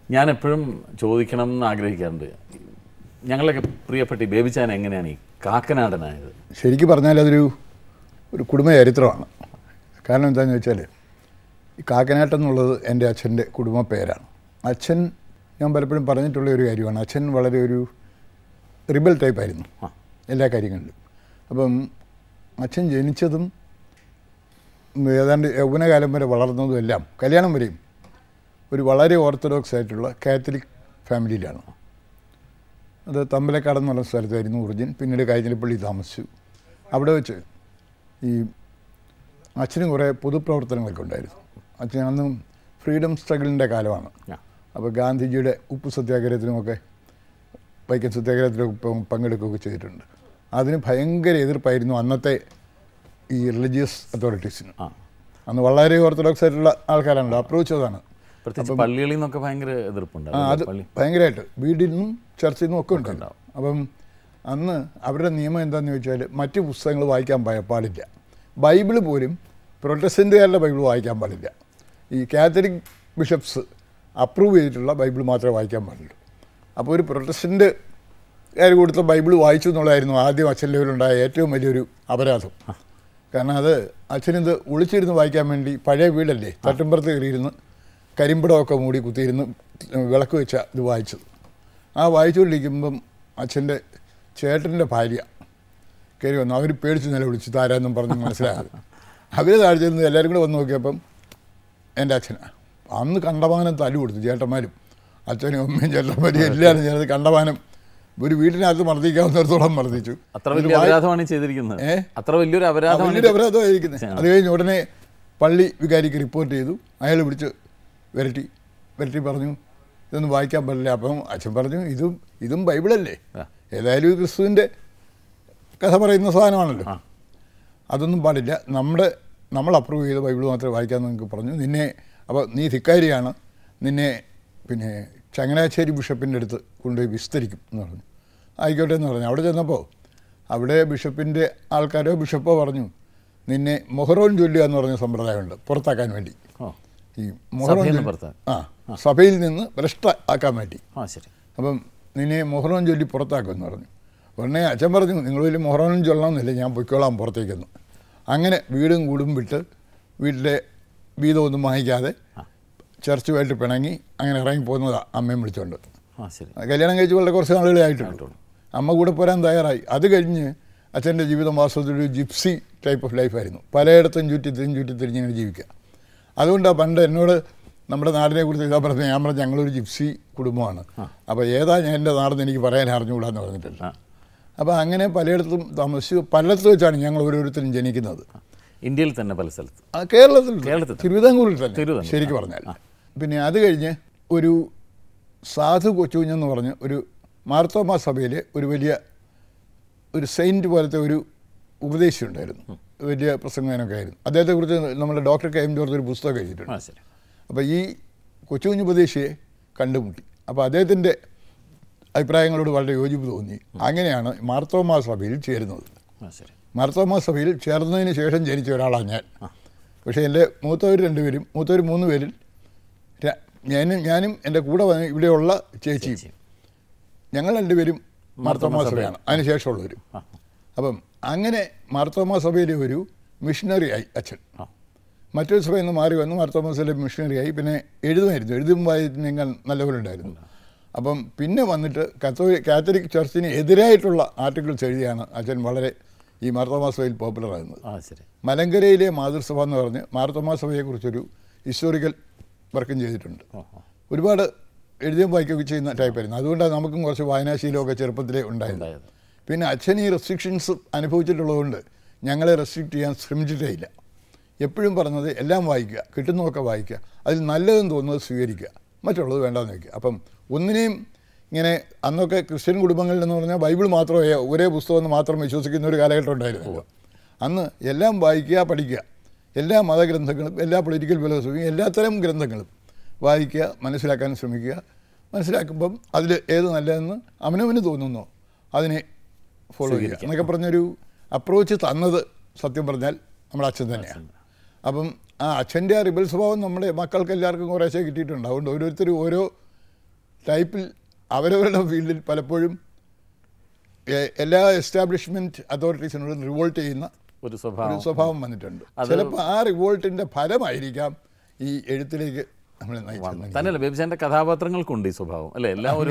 ഞാൻ എപ്പോഴും ചോദിക്കണം എന്ന് ആഗ്രഹിക്കാറുണ്ട്, ഞങ്ങളൊക്കെ പ്രിയപ്പെട്ട ഈ ബേബിച്ചാൻ എങ്ങനെയാണ് ഈ കാക്കനാടനായത്? ശരിക്കും പറഞ്ഞാൽ അതൊരു കുടുംബ ചരിത്രമാണ്. കാരണം എന്താണെന്ന് വെച്ചാൽ ഈ കാക്കനാട്ടം എന്നുള്ളത് എൻ്റെ അച്ഛൻ്റെ കുടുംബ പേരാണ്. അച്ഛൻ, ഞാൻ പലപ്പോഴും പറഞ്ഞിട്ടുള്ള ഒരു കാര്യമാണ്, അച്ഛൻ വളരെ ഒരു റിബൽ ടൈപ്പായിരുന്നു എല്ലാ കാര്യങ്ങളിലും. അപ്പം അച്ഛൻ ജനിച്ചതും ഏതാണ്ട് യൗവനകാലം വരെ വളർന്നതും എല്ലാം കല്യാണം വരെയും ഒരു വളരെ ഓർത്തഡോക്സ് ആയിട്ടുള്ള കാത്തലിക് ഫാമിലിയിലാണ്. അത് തമ്പലക്കാട് എന്ന് പറഞ്ഞ സ്ഥലത്തായിരുന്നു ഒറിജിൻ. പിന്നീട് കാഞ്ഞിരപ്പള്ളി താമസിച്ചു. അവിടെ വെച്ച് ഈ അച്ഛന് കുറേ പൊതുപ്രവർത്തനങ്ങളൊക്കെ ഉണ്ടായിരുന്നു. അച്ഛൻ അന്ന് ഫ്രീഡം സ്ട്രഗിളിൻ്റെ കാലമാണ്. അപ്പോൾ ഗാന്ധിജിയുടെ ഉപ്പ് സത്യാഗ്രഹത്തിനുമൊക്കെ വൈക്കം സത്യാഗ്രഹത്തിലൊക്കെ പങ്കെടുക്കുകയൊക്കെ ചെയ്തിട്ടുണ്ട്. അതിന് ഭയങ്കര എതിർപ്പായിരുന്നു അന്നത്തെ ഈ റിലീജിയസ് അതോറിറ്റീസിന്. അന്ന് വളരെ ഓർത്തഡോക്സ് ആയിട്ടുള്ള ആൾക്കാരാണല്ലോ, അപ്രോച്ച് അതാണ്. പള്ളികളിൽ നിന്നൊക്കെ ഭയങ്കര എതിർപ്പുണ്ട്. അത് ഭയങ്കരമായിട്ട് വീട്ടിൽ നിന്നും ചർച്ചയിൽ നിന്നും ഒക്കെ ഉണ്ടാവും. അപ്പം അന്ന് അവരുടെ നിയമം എന്താണെന്ന് ചോദിച്ചാൽ മറ്റ് പുസ്തകങ്ങൾ വായിക്കാൻ പാടില്ല. ബൈബിള് പോലും പ്രൊട്ടസ്റ്റൻ്റുകാരുടെ ബൈബിൾ വായിക്കാൻ പാടില്ല. ഈ കാത്തലിക് ബിഷപ്സ് അപ്രൂവ് ചെയ്തിട്ടുള്ള ബൈബിൾ മാത്രമേ വായിക്കാൻ പാടുള്ളൂ. അപ്പോൾ ഒരു പ്രൊട്ടസ്റ്റൻ്റുകാർ കൊടുത്ത ബൈബിൾ വായിച്ചു എന്നുള്ളതായിരുന്നു ആദ്യം അച്ഛൻ ലെവലുണ്ടായ ഏറ്റവും വലിയൊരു അപരാധം. കാരണം അത് അച്ഛനിത് ഒളിച്ചിരുന്ന് വായിക്കാൻ വേണ്ടി, പഴയ വീടല്ലേ, തട്ടുമ്പുറത്ത് കയറിയിരുന്ന് കരിമ്പടമൊക്കെ മൂടി കുത്തിയിരുന്ന് വിളക്ക് വെച്ച ഇത് വായിച്ചത്. ആ വായിച്ചുകൊണ്ടിരിക്കുമ്പം അച്ഛൻ്റെ ചേട്ടൻ്റെ ഭാര്യ കയറി വന്നു. അവർ പേടിച്ച് നിലവിളിച്ചു, താരാന്നും പറഞ്ഞ് മനസ്സിലായത്. അവർ താഴ്ച നിന്ന് എല്ലാവരും കൂടെ വന്ന് നോക്കിയപ്പം എൻ്റെ അച്ഛനാണ്. അന്ന് കണ്ടമാനം തല്ലു കൊടുത്തു. ചേട്ടന്മാരും അച്ഛനും അമ്മയും ചേട്ടന്മാരും എല്ലാവരും ചേർന്ന് കണ്ടമാനം ഒരു വീട്ടിനകത്ത് മർദ്ദിക്കാവുന്നിടത്തോളം മർദ്ദിച്ചു. വലിയൊരു അപരാധമായിരിക്കുന്നത്. അത് കഴിഞ്ഞ് ഉടനെ പള്ളി വികാരിക്ക് റിപ്പോർട്ട് ചെയ്തു. അയാൾ വിളിച്ച് വരട്ടി പറഞ്ഞു ഇതൊന്നും വായിക്കാൻ പാടില്ല. അപ്പം അച്ഛൻ പറഞ്ഞു ഇതും ബൈബിളല്ലേ, ഏതായാലും ക്രിസ്തുവിൻ്റെ കഥ പറയുന്ന സാധനമാണല്ലോ, അതൊന്നും പാടില്ല, നമ്മൾ അപ്രൂവ് ചെയ്ത ബൈബിൾ മാത്രമേ വായിക്കാമെന്ന് നിങ്ങൾക്ക് പറഞ്ഞു. അപ്പോൾ നീ ധിക്കാരിയാണ്, നിന്നെ പിന്നെ ചങ്ങനാശ്ശേരി ബിഷപ്പിൻ്റെ അടുത്ത് കൊണ്ടുപോയി വിസ്തരിക്കും എന്ന് പറഞ്ഞു. ആയിക്കോട്ടെ എന്ന് പറഞ്ഞു. അവിടെ ചെന്നപ്പോൾ അവിടെ ബിഷപ്പിൻ്റെ ആൾക്കാരോ ബിഷപ്പോ പറഞ്ഞു നിന്നെ മൊഹറോൻ ചൊല്ലുക എന്ന് പറഞ്ഞ സമ്പ്രദായമുണ്ട് പുറത്താക്കാൻ വേണ്ടി. ഈ മൊഹറോൻ സഭയിൽ നിന്ന് ഭ്രഷ്ട ആക്കാൻ വേണ്ടി. അപ്പം നിന്നെ മൊഹറോൻ ചൊല്ലി പുറത്താക്കുമെന്ന് പറഞ്ഞു. ഉടനെ അച്ഛൻ പറഞ്ഞു നിങ്ങൾ വലിയ മൊഹറോനും ചൊല്ലണമെന്നില്ല, ഞാൻ പൊയ്ക്കോളാം പുറത്തേക്കെന്ന്. അങ്ങനെ വീടും കൂടും വിട്ട് വീട്ടിലെ വീതമൊന്നും വാങ്ങിക്കാതെ ചർച്ചുമായിട്ട് പിണങ്ങി അങ്ങനെ ഇറങ്ങി പോകുന്നതാണ് അമ്മയും വിളിച്ചുകൊണ്ട്. കല്യാണം കഴിച്ച് വളരെ കുറച്ച് നാളുകളെ ആയിട്ടുള്ളൂ. അമ്മ കൂടെ പോരാൻ തയ്യാറായി. അത് കഴിഞ്ഞ് അച്ഛൻ്റെ ജീവിതം വാസ്തവത്തിൽ ഒരു ജിപ്സി ടൈപ്പ് ഓഫ് ലൈഫായിരുന്നു. പലയിടത്തും ചുറ്റിത്തിരിഞ്ഞിങ്ങനെ ജീവിക്കുക. അതുകൊണ്ടാണ് പണ്ട് എന്നോട് നമ്മുടെ നാടിനെ കുറിച്ച് ഇതാ പറഞ്ഞത്. ഞാൻ പറഞ്ഞ ഞങ്ങളൊരു ജിപ്സി കുടുംബമാണ്, അപ്പോൾ ഏതാ ഞാൻ എൻ്റെ നാടെന്ന് എനിക്ക് പറയാൻ അറിഞ്ഞുകൂടാന്ന് പറഞ്ഞിട്ടില്ല. അപ്പോൾ അങ്ങനെ പലയിടത്തും താമസിച്ചു. പലയിടത്ത് വെച്ചാണ് ഞങ്ങൾ ഓരോരുത്തരും ജനിക്കുന്നത്. ഇന്ത്യയിൽ തന്നെ പല സ്ഥലത്ത്, കേരളത്തിൽ തിരുവിതാംകൂറിൽ തന്നെ ശരിക്കും പറഞ്ഞാൽ. പിന്നെ അത് കഴിഞ്ഞ് ഒരു സാധു കൊച്ചുകുഞ്ഞെന്ന് പറഞ്ഞ് ഒരു മാർത്തോമാ സഭയിലെ ഒരു വലിയ ഒരു സെയിൻറ്റ് പോലത്തെ ഒരു ഉപദേശി ഉണ്ടായിരുന്നു. വലിയ പ്രസംഗനൊക്കെ ആയിരുന്നു. അദ്ദേഹത്തെക്കുറിച്ച് നമ്മുടെ ഡോക്ടർ കെ എം ജോർജ് ഒരു പുസ്തകം എഴുതിയിട്ടുണ്ട്. അപ്പോൾ ഈ കൊച്ചുകുഞ്ഞ് ഉപദേശിയെ കണ്ടുമുട്ടി. അപ്പോൾ അദ്ദേഹത്തിൻ്റെ അഭിപ്രായങ്ങളോട് വളരെ യോജിപ്പ് തോന്നി. അങ്ങനെയാണ് മാർത്തോമാ സഭയിൽ ചേരുന്നത്. മാർത്തോമാ സഭയിൽ ചേർന്നതിന് ശേഷം ജനിച്ച ഒരാളാണ് ഞാൻ. പക്ഷേ എൻ്റെ മൂത്തവർ 3 പേരിൽ ഞാനും എൻ്റെ കൂടെ ഇവിടെയുള്ള ചേച്ചിയും ഞങ്ങൾ 2 പേരും മാർത്തോമാ സഭയാണ്, അതിന് ശേഷമുള്ളവരും. അപ്പം അങ്ങനെ മാർത്തോമാ സഭയിലെ ഒരു മിഷണറി ആയി അച്ഛൻ. മറ്റൊരു സഭയിൽ നിന്ന് മാറി വന്നു മാർത്തോമാ സഭയിലെ മിഷണറി ആയി. പിന്നെ എഴുതും വായനങ്ങൾ നല്ലപോലെ ഉണ്ടായിരുന്നു. അപ്പം പിന്നെ വന്നിട്ട് കാത്തലിക് ചർച്ചിന് എതിരായിട്ടുള്ള ആർട്ടിക്കിൾസ് എഴുതിയാണ് അച്ഛൻ വളരെ ഈ മാർത്തോമാ സഭയിൽ പോപ്പുലറാകുന്നത്. മലങ്കരയിലെ മാതൃസഭ എന്ന് പറഞ്ഞ് മാർത്തോമാ സഭയെക്കുറിച്ചൊരു ഹിസ്റ്റോറിക്കൽ വർക്കും ചെയ്തിട്ടുണ്ട്. ഒരുപാട് എഴുതിയും വായിക്കുകയൊക്കെ ചെയ്യുന്ന ടൈപ്പായിരുന്നു. അതുകൊണ്ടാണ് നമുക്കും കുറച്ച് വായനാശീലമൊക്കെ ചെറുപ്പത്തിലേ ഉണ്ടായിരുന്നത്. പിന്നെ അച്ഛൻ ഈ റെസ്ട്രിക്ഷൻസ് അനുഭവിച്ചിട്ടുള്ളതുകൊണ്ട് ഞങ്ങളെ റെസ്ട്രിക്റ്റ് ചെയ്യാൻ ശ്രമിച്ചിട്ടേ ഇല്ല. എപ്പോഴും പറഞ്ഞത് എല്ലാം വായിക്കുക, കിട്ടുന്നതൊക്കെ വായിക്കുക, അതിൽ നല്ലതെന്ന് തോന്നുന്നത് സ്വീകരിക്കുക, മറ്റുള്ളത് വേണ്ടാന്ന് വയ്ക്കുക. അപ്പം ഒന്നിനെയും ഇങ്ങനെ അന്നൊക്കെ ക്രിസ്ത്യൻ കുടുംബങ്ങളിൽ എന്ന് പറഞ്ഞാൽ ബൈബിൾ മാത്രമേ ഒരേ പുസ്തകമെന്ന് മാത്രം വിശ്വസിക്കുന്ന ഒരു കാലഘട്ടം ഉണ്ടായിരുന്നല്ലോ. അന്ന് എല്ലാം വായിക്കുക, പഠിക്കുക, എല്ലാ മതഗ്രന്ഥങ്ങളും എല്ലാ പൊളിറ്റിക്കൽ ഫിലോസഫിയും എല്ലാത്തരം ഗ്രന്ഥങ്ങളും വായിക്കുക, മനസ്സിലാക്കാൻ ശ്രമിക്കുക. മനസ്സിലാക്കുമ്പം അതിൽ ഏത് നല്ലതെന്ന് അവനവന് തോന്നുന്നോ അതിനെ ഫോളോ ചെയ്യുക എന്നൊക്കെ പറഞ്ഞൊരു അപ്രോച്ച് തന്നത് സത്യം പറഞ്ഞാൽ നമ്മുടെ അച്ഛൻ തന്നെയാണ്. അപ്പം ആ അച്ഛൻ്റെ ആ റിബൽ സ്വഭാവം നമ്മുടെ മക്കൾക്ക് എല്ലാവർക്കും കുറേശ്ശേ കിട്ടിയിട്ടുണ്ട്. അതുകൊണ്ട് ഓരോരുത്തരും ഓരോ ടൈപ്പിൽ അവരവരുടെ ഫീൽഡിൽ പലപ്പോഴും എല്ലാ എസ്റ്റാബ്ലിഷ്മെൻറ്റ് അതോറിറ്റീസിനോടും റിവോൾട്ട് ചെയ്യുന്ന ഒരു സ്വഭാവം വന്നിട്ടുണ്ട്. ചിലപ്പോൾ ആ റിവോൾട്ടിൻ്റെ ഫലമായിരിക്കാം ഈ എഴുത്തിലേക്ക് നമ്മളെ നയിച്ചത്. തന്നെയല്ല ബേബിച്ചാൻ്റെ കഥാപാത്രങ്ങൾക്കുണ്ട് ഈ സ്വഭാവം അല്ലേ? എല്ലാം ഒരു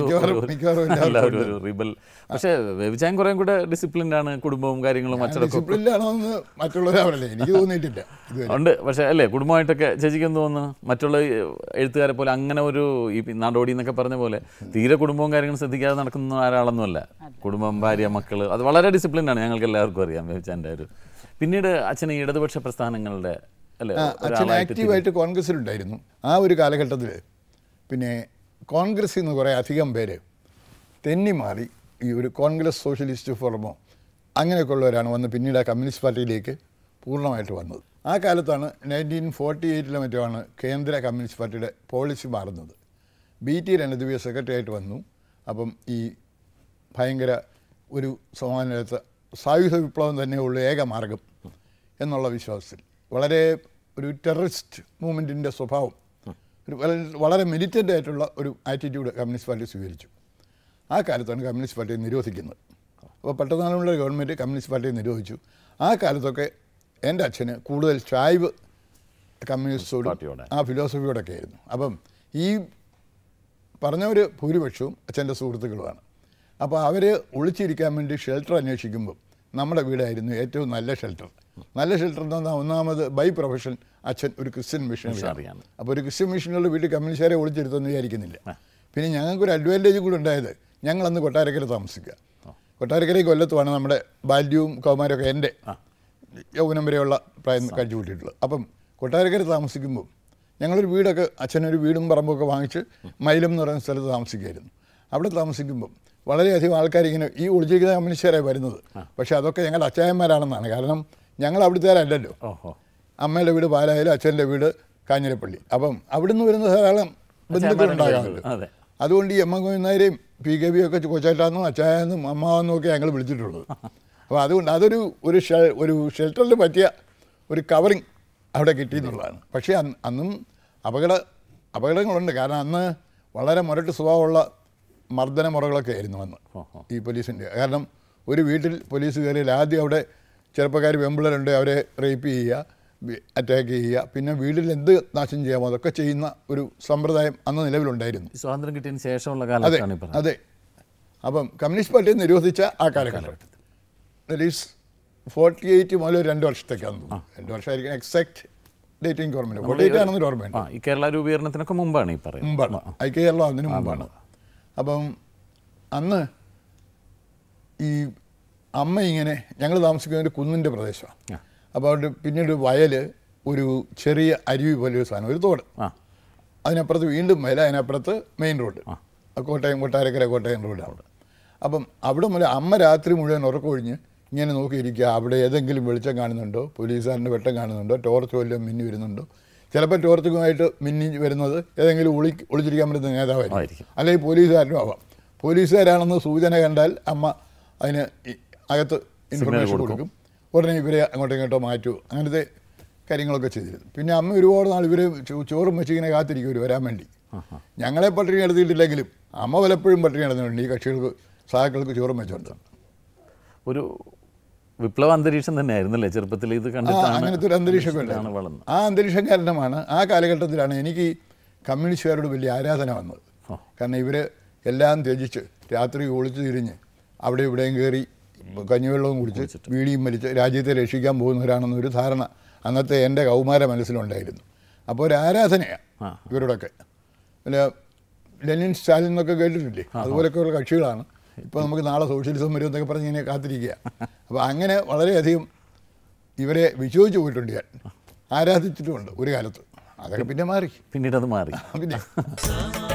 റിബൽ. പക്ഷേ ബേബിച്ചാൻ കുറേ കൂടെ ഡിസിപ്ലിൻഡാണ്, കുടുംബവും കാര്യങ്ങളും അച്ചടക്കവും. ഡിസിപ്ലിൻഡാണോ എന്ന് മറ്റുള്ളവരവരല്ലേ, എനിക്ക് തോന്നിയിട്ടില്ല ഉണ്ട്. പക്ഷേ അല്ലേ കുടുംബമായിട്ടൊക്കെ ചേച്ചിക്കെന്ന് തോന്നുന്നു മറ്റുള്ള എഴുത്തുകാരെ പോലെ അങ്ങനെ ഒരു ഈ നാടോടി എന്നൊക്കെ പറഞ്ഞ പോലെ തീരെ കുടുംബവും കാര്യങ്ങളും ശ്രദ്ധിക്കാതെ നടക്കുന്ന ഒരാളൊന്നുമല്ല. കുടുംബം, ഭാര്യ, മക്കൾ, അത് വളരെ ഡിസിപ്ലിൻഡാണ്. ഞങ്ങൾക്ക് എല്ലാവർക്കും അറിയാം ബേബിച്ചാൻ്റെ ഒരു. പിന്നീട് അച്ഛന് ഈ ഇടതുപക്ഷ പ്രസ്ഥാനങ്ങളുടെ അച്ഛൻ ആക്റ്റീവായിട്ട് കോൺഗ്രസ്സിലുണ്ടായിരുന്നു. ആ ഒരു കാലഘട്ടത്തിൽ പിന്നെ കോൺഗ്രസ്സിൽ നിന്ന് കുറേ അധികം പേര് തെന്നി മാറി ഈ ഒരു കോൺഗ്രസ് സോഷ്യലിസ്റ്റ് ഫോറമോ അങ്ങനെയൊക്കെ ഉള്ളവരാണ് വന്ന് പിന്നീട് ആ കമ്മ്യൂണിസ്റ്റ് പാർട്ടിയിലേക്ക് പൂർണ്ണമായിട്ട് വന്നത്. ആ കാലത്താണ് 1948 മറ്റോ ആണ് കേന്ദ്ര കമ്മ്യൂണിസ്റ്റ് പാർട്ടിയുടെ പോളിസി മാറുന്നത്. BT രണദിവ്യ സെക്രട്ടറി ആയിട്ട് വന്നു. അപ്പം ഈ ഭയങ്കര ഒരു സമാനത്തെ സായുധ വിപ്ലവം തന്നെയുള്ള ഏക മാർഗം എന്നുള്ള വിശ്വാസത്തിൽ വളരെ ഒരു ടെററിസ്റ്റ് മൂവ്മെൻറ്റിൻ്റെ സ്വഭാവം, ഒരു വളരെ മിലിറ്റൻ്റ് ആയിട്ടുള്ള ഒരു ആറ്റിറ്റ്യൂഡ് കമ്മ്യൂണിസ്റ്റ് പാർട്ടി സ്വീകരിച്ചു. ആ കാലത്താണ് കമ്മ്യൂണിസ്റ്റ് പാർട്ടിയെ നിരോധിക്കുന്നത്. അപ്പോൾ പെട്ടെന്നുള്ള ഗവൺമെൻറ് കമ്മ്യൂണിസ്റ്റ് പാർട്ടിയെ നിരോധിച്ചു. ആ കാലത്തൊക്കെ എൻ്റെ അച്ഛന് കൂടുതൽ ചായ്വ് കമ്മ്യൂണിസ്റ്റോടും ആ ഫിലോസഫിയോടൊക്കെ ആയിരുന്നു. അപ്പം ഈ പറഞ്ഞവർ ഭൂരിപക്ഷവും അച്ഛൻ്റെ സുഹൃത്തുക്കളുമാണ്. അപ്പോൾ അവർ ഒളിച്ചിരിക്കാൻ വേണ്ടി ഷെൽട്ടർ അന്വേഷിക്കുമ്പോൾ നമ്മുടെ വീടായിരുന്നു ഏറ്റവും നല്ല ഷെൽട്ടർ. നല്ല ഷെൽട്ടർ എന്ന് പറഞ്ഞാൽ ഒന്നാമത് ബൈ പ്രൊഫഷൻ അച്ഛൻ ഒരു ക്രിസ്ത്യൻ മിഷണറിയാണ്. അപ്പോൾ ഒരു ക്രിസ്ത്യൻ മിഷണറിയുടെ വീട്ടിൽ കമ്മ്യൂണിസ്റ്റുകാരെ ഒളിച്ചെടുത്തെന്ന് വിചാരിക്കുന്നില്ല. പിന്നെ ഞങ്ങൾക്കൊരു അഡ്വാൻറ്റേജ് കൂടെ ഉണ്ടായത്, ഞങ്ങളന്ന് കൊട്ടാരക്കര താമസിക്കുക. കൊട്ടാരക്കരയ്ക്ക് കൊല്ലത്തുമാണ് നമ്മുടെ ബാല്യവും കൗമാരമൊക്കെ എൻ്റെ യൗവനം വരെയുള്ള പ്രായം കഴിച്ചു കൂട്ടിയിട്ടുള്ളത്. അപ്പം കൊട്ടാരക്കര താമസിക്കുമ്പോൾ ഞങ്ങളൊരു വീടൊക്കെ അച്ഛനൊരു വീടും പറമ്പൊക്കെ വാങ്ങിച്ച് മൈലം എന്ന് പറയുന്ന സ്ഥലത്ത് താമസിക്കുകയായിരുന്നു. അവിടെ താമസിക്കുമ്പം വളരെയധികം ആൾക്കാരിങ്ങനെ ഈ ഒളിച്ചിരിക്കുന്ന കമ്മ്യൂണിസ്റ്റുകാരായി വരുന്നത്. പക്ഷേ അതൊക്കെ ഞങ്ങളുടെ അച്ചായന്മാരാണെന്നാണ്. കാരണം ഞങ്ങൾ അവിടുത്തേരല്ലല്ലോ. അമ്മയുടെ വീട് പാലായാലും അച്ഛൻ്റെ വീട് കാഞ്ഞിരപ്പള്ളി. അപ്പം അവിടുന്ന് വരുന്ന ധാരാളം ബന്ധുക്കളുണ്ടാകാമല്ലോ. അതുകൊണ്ട് ഈ എം ഗോവിന്ദനെയും PKB ഒക്കെ കൊച്ചേട്ടാന്നും അച്ചായെന്നും അമ്മാവെന്നും ഒക്കെ ഞങ്ങൾ വിളിച്ചിട്ടുള്ളത്. അപ്പോൾ അതുകൊണ്ട് അതൊരു ഒരു ഷെൽട്ടറിൽ പറ്റിയ ഒരു കവറിങ് അവിടെ കിട്ടിയെന്നുള്ളതാണ്. പക്ഷേ അന്നും അപകടങ്ങളുണ്ട്. കാരണം അന്ന് വളരെ മുരട്ട് സ്വഭാവമുള്ള മർദ്ദന മുറകളൊക്കെ ആയിരുന്നു അന്ന് ഈ പോലീസിൻ്റെ. കാരണം ഒരു വീട്ടിൽ പോലീസ് കയറിയാൽ ആദ്യം അവിടെ ചെറുപ്പക്കാർ വെമ്പിളരുണ്ട്, അവരെ റേപ്പ് ചെയ്യുക, അറ്റാക്ക് ചെയ്യുക, പിന്നെ വീട്ടിൽ എന്ത് നാശം ചെയ്യാമോ അതൊക്കെ ചെയ്യുന്ന ഒരു സമ്പ്രദായം അന്ന് നിലവിലുണ്ടായിരുന്നു. സ്വാതന്ത്ര്യം കിട്ടിയതിന് ശേഷമുള്ള കാലത്താണ്. അതെ. അപ്പം കമ്മ്യൂണിസ്റ്റ് പാർട്ടിയെ നിരോധിച്ച ആ കാലഘട്ടം ദാറ്റ് ഈസ് 48 മുതൽ 2 വർഷത്തേക്കാണ്. 2 വർഷമായിരിക്കും എക്സാക്ട് ഡേറ്റ് എനിക്ക് ഓർമ്മയില്ല. 48 ആണെന്നൊരു ഓർമ്മയുണ്ട്. ഈ കേരള രൂപീകരണത്തിനൊക്കെ മുമ്പാണ് ഈ പറയുന്നത്. മുമ്പാണ് ഐക്യ കേരളം അതിന് മുമ്പാണ്. അപ്പം അന്ന് ഈ അമ്മ ഇങ്ങനെ ഞങ്ങൾ താമസിക്കുന്ന ഒരു കുന്നിൻ്റെ പ്രദേശമാണ്. അപ്പോൾ അവിടെ പിന്നീട് വയൽ, ഒരു ചെറിയ അരുവി പോലെ ഒരു സാധനം, ഒരു തോട്, അതിനപ്പുറത്ത് വീണ്ടും വയൽ, അതിനപ്പുറത്ത് മെയിൻ റോഡ്, കൊട്ടാരക്കര കോട്ടയം റോഡാണ്. അപ്പം അവിടെ മുതൽ അമ്മ രാത്രി മുഴുവൻ ഉറക്കമൊഴിഞ്ഞ് ഇങ്ങനെ നോക്കിയിരിക്കുക, അവിടെ ഏതെങ്കിലും വെളിച്ചം കാണുന്നുണ്ടോ, പോലീസുകാരൻ്റെ വെട്ടം കാണുന്നുണ്ടോ, ടോർച്ച് വല്ലതും മിന്നി വരുന്നുണ്ടോ. ചിലപ്പോൾ ടോർച്ചുമായിട്ട് മിന്നി വരുന്നത് ഏതെങ്കിലും ഒളിച്ചിരിക്കാൻ പറ്റുന്ന നേതാവായിരിക്കും, അല്ലെങ്കിൽ പോലീസുകാരനും ആവാം. പോലീസുകാരാണെന്ന് സൂചന കണ്ടാൽ അമ്മ അതിന് അകത്ത് ഇൻഫർമേഷൻ കൊടുക്കും. ഉടനെ ഇവരെ അങ്ങോട്ടോ ഇങ്ങോട്ടോ മാറ്റുമോ, അങ്ങനത്തെ കാര്യങ്ങളൊക്കെ ചെയ്തിരുന്നു. പിന്നെ അമ്മ ഒരുപാട് നാൾ ഇവർ ചോറും വെച്ച് ഇങ്ങനെ കാത്തിരിക്കും ഇവർ വരാൻ വേണ്ടി. ഞങ്ങളെ പട്ടിണി എടുത്തിട്ടില്ലെങ്കിലും അമ്മ പലപ്പോഴും പട്ടിണി നടന്നിട്ടുണ്ട് ഈ കക്ഷികൾക്ക് സഹാക്കൾക്ക് ചോറും വെച്ചുകൊണ്ട്. ഒരു വിപ്ലവ അന്തരീക്ഷം തന്നെയായിരുന്നല്ലേ ചെറുപ്പത്തിൽ ഇത് കണ്ടിട്ട്? അങ്ങനത്തെ ഒരു അന്തരീക്ഷമൊക്കെ ഉണ്ട്. ആ അന്തരീക്ഷം കാരണമാണ് ആ കാലഘട്ടത്തിലാണ് എനിക്ക് കമ്മ്യൂണിസ്റ്റുകാരോട് വലിയ ആരാധന വന്നത്. കാരണം ഇവർ എല്ലാം ത്യജിച്ച് രാത്രി ഒളിച്ചു തിരിഞ്ഞ് അവിടെ ഇവിടെയും കയറി കഞ്ഞിവെള്ളവും കുടിച്ച് വീടിയും വലിച്ച് രാജ്യത്തെ രക്ഷിക്കാൻ പോകുന്നവരാണെന്നൊരു ധാരണ അന്നത്തെ എൻ്റെ കൗമാര മനസ്സിലുണ്ടായിരുന്നു. അപ്പോൾ ഒരു ആരാധനയാണ് ഇവരോടൊക്കെ. പിന്നെ ലെനിൻ, സ്റ്റാലിൻ എന്നൊക്കെ കേട്ടിട്ടില്ലേ, അതുപോലെയൊക്കെയുള്ള കക്ഷികളാണ്. ഇപ്പോൾ നമുക്ക് നാളെ സോഷ്യലിസം വരും എന്നൊക്കെ പറഞ്ഞ് ഇങ്ങനെ കാത്തിരിക്കുക. അപ്പോൾ അങ്ങനെ വളരെയധികം ഇവരെ വിശ്വസിച്ച് പോയിട്ടുണ്ട് ഞാൻ, ആരാധിച്ചിട്ടുമുണ്ട് ഒരു കാലത്ത്. അതൊക്കെ പിന്നെ മാറി, പിന്നീട് അത് മാറി. പിന്നെ